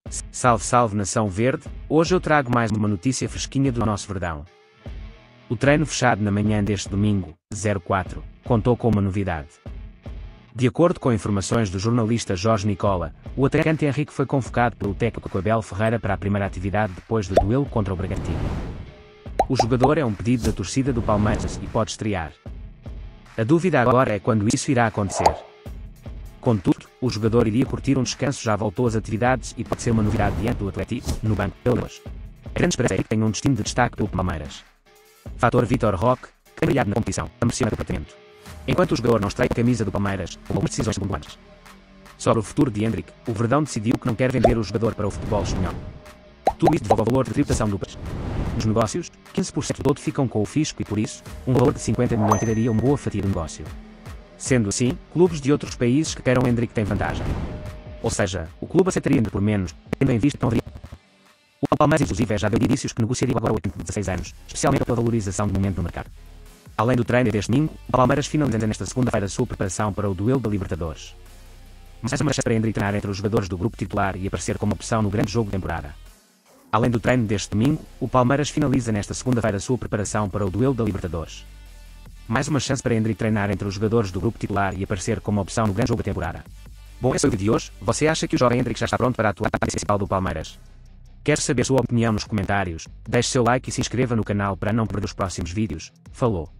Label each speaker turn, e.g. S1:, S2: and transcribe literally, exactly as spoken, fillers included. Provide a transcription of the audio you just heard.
S1: Salve, salve nação verde, hoje eu trago mais uma notícia fresquinha do nosso Verdão. O treino fechado na manhã deste domingo, zero quatro, contou com uma novidade. De acordo com informações do jornalista Jorge Nicola, o atacante Henrique foi convocado pelo técnico Abel Ferreira para a primeira atividade depois do duelo contra o Bragantino. O jogador é um pedido da torcida do Palmeiras e pode estrear. A dúvida agora é quando isso irá acontecer. Contudo, o jogador iria curtir um descanso, já voltou às atividades e pode ser uma novidade diante do Atlético, no banco pelos. A grande esperança é que tenha um destino de destaque pelo Palmeiras. Fator Vitor Roque, que tem brilhado na competição, ambiciona o departamento. Enquanto o jogador não estreia a camisa do Palmeiras, tomou decisões segundas. Sobre o futuro de Hendrick, o Verdão decidiu que não quer vender o jogador para o futebol espanhol. Tudo isso devolve o valor de tributação do país. Nos negócios, quinze por cento todo ficam com o fisco e por isso, um valor de cinquenta milhões daria uma boa fatia do negócio. Sendo assim, clubes de outros países que queiram Hendrick têm vantagem. Ou seja, o clube aceitaria por menos, tendo em vista que não haveria. O Palmeiras inclusive já deu indícios que negociaria agora o atacante de dezasseis anos, especialmente pela valorização do momento no mercado. Além do treino deste domingo, o Palmeiras finaliza nesta segunda-feira a sua preparação para o duelo da Libertadores. Mais uma chance para Hendrick treinar entre os jogadores do grupo titular e aparecer como opção no grande jogo da temporada. Além do treino deste domingo, o Palmeiras finaliza nesta segunda-feira a sua preparação para o duelo da Libertadores. Mais uma chance para Hendrick treinar entre os jogadores do grupo titular e aparecer como opção no grande jogo da temporada. Bom, esse é o vídeo de hoje. Você acha que o jovem Hendrick já está pronto para atuar na principal do Palmeiras? Quer saber sua opinião nos comentários? Deixe seu like e se inscreva no canal para não perder os próximos vídeos. Falou!